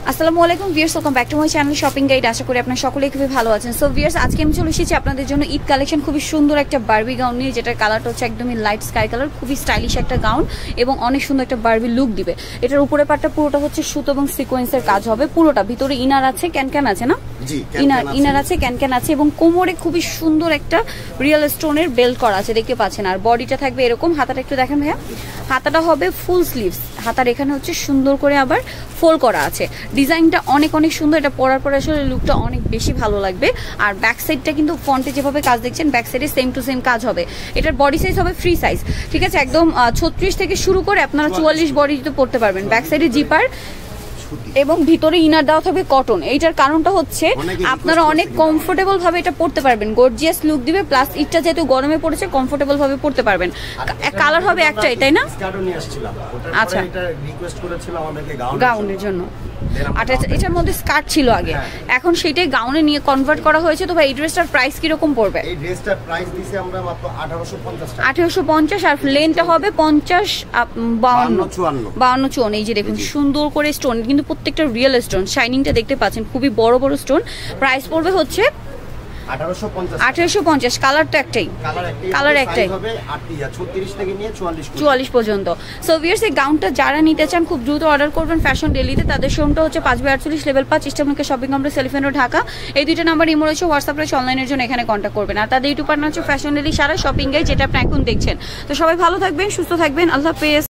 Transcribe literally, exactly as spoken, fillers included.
আসসালামু আলাইকুম viewers, welcome back to my channel shopping guide. আশা করি আপনারা সকলেই খুবই ভালো আছেন। সো ভিউয়ার্স, আজকে আমি চলে এসেছি আপনাদের জন্য ঈদ কালেকশন, খুবই সুন্দর একটা বারবি গাউন নিয়ে, যেটার কালারটা হচ্ছে একদমই লাইট স্কাই কালার, খুবই স্টাইলিশ একটা গাউন এবং অনেক সুন্দর একটা বারবি লুক দিবে। এটার উপরে পাটটা পুরোটা হচ্ছে সুতো এবং সিকোয়েন্সের কাজ হবে, পুরোটা ভিতরে ইনার আছে, ক্যান ক্যান আছে না, ইনার ইনার আছে, ক্যান ক্যান আছে এবং কোমরে খুবই সুন্দর একটা রিয়েল স্টোনের বেল্ট করা আছে, দেখতে পাচ্ছেন। আর বডিটা থাকবে এরকম, হাতাটা একটু দেখেন ভাইয়া, হাতাটা হবে ফুল স্লিভস, হাতার এখানে হচ্ছে সুন্দর করে আবার ফোল্ড করা আছে। ডিজাইনটা অনেক অনেক সুন্দর, এটা পরার পরে আসলে লুকটা অনেক বেশি ভালো লাগবে। আর ব্যাক সাইডটা কিন্তু ফ্রন্টে যেভাবে কাজ দেখছেন, ব্যাক সাইডে সেম টু সেম কাজ হবে। এটার বডি সাইজ হবে ফ্রি সাইজ, ঠিক আছে, একদম ছত্রিশ থেকে শুরু করে আপনারা চুয়াল্লিশ বডিতে পড়তে পারবেন। ব্যাক সাইডে জিপার এবং ভিতরে ইনার দেওয়া থাকবে কটন। এইটার কারণটা হচ্ছে আপনারা অনেক কমফোর্টেবল ভাবে এটা পড়তে পারবেন, গর্জিয়াস লুক দিবে, প্লাস ইটটা যেহেতু গরমে পড়েছে কমফোর্টেবল ভাবে পড়তে পারবেন। কালার হবে একটাই, তাই না? আচ্ছা, গাউনের জন্য আচ্ছা, এটার মধ্যে স্কার্ট ছিল আগে, এখন সেটাই গাউনে নিয়ে কনভার্ট করা হয়েছে। তো ভাই এই ড্রেসটার প্রাইস কি রকম পড়বে? এই ড্রেসটার প্রাইস দিছি আমরা মাত্র আঠারোশো পঞ্চাশ টাকা। আঠারোশো পঞ্চাশ, আর লেনটা হবে পঞ্চাশ বাউন্ন বাউন্ন চুয়ান্ন। এই যে দেখুন সুন্দর করে স্টোন, কিন্তু প্রত্যেকটা রিয়েল স্টোন, শাইনিংটা দেখতে পাচ্ছেন, খুবই বড় বড় স্টোন। প্রাইস পড়বে হচ্ছে আঠারোশো পঞ্চাশ। কালার তো একটাই, কালার একটাই, চুয়াল্লিশ পর্যন্ত। সো ভিউয়ার্স, এই গাউনটা যারা নিতে চান খুব দ্রুত অর্ডার করবেন ফ্যাশন ডেলিতে। তাদের শোরুমটা হচ্ছে পাঁচ বাই আটচল্লিশ লেভেল পাঁচ ইস্টার্নকে shopping complex elephant road, Dhaka. এই দুইটা নাম্বার ইমো রয়েছে, হোয়াটসঅ্যাপ রয়েছে, অনলাইনের জন্য এখানে কন্ট্যাক্ট করবেন। আর তাদের ইউটিউব পার্টনার হচ্ছে ফ্যাশন ডেলি সারা শপিং গাইড, যেটা আপনি এখন দেখছেন। তো সবাই ভালো থাকবেন, সুস্থ থাকবেন, আল্লাহ হাফেজ।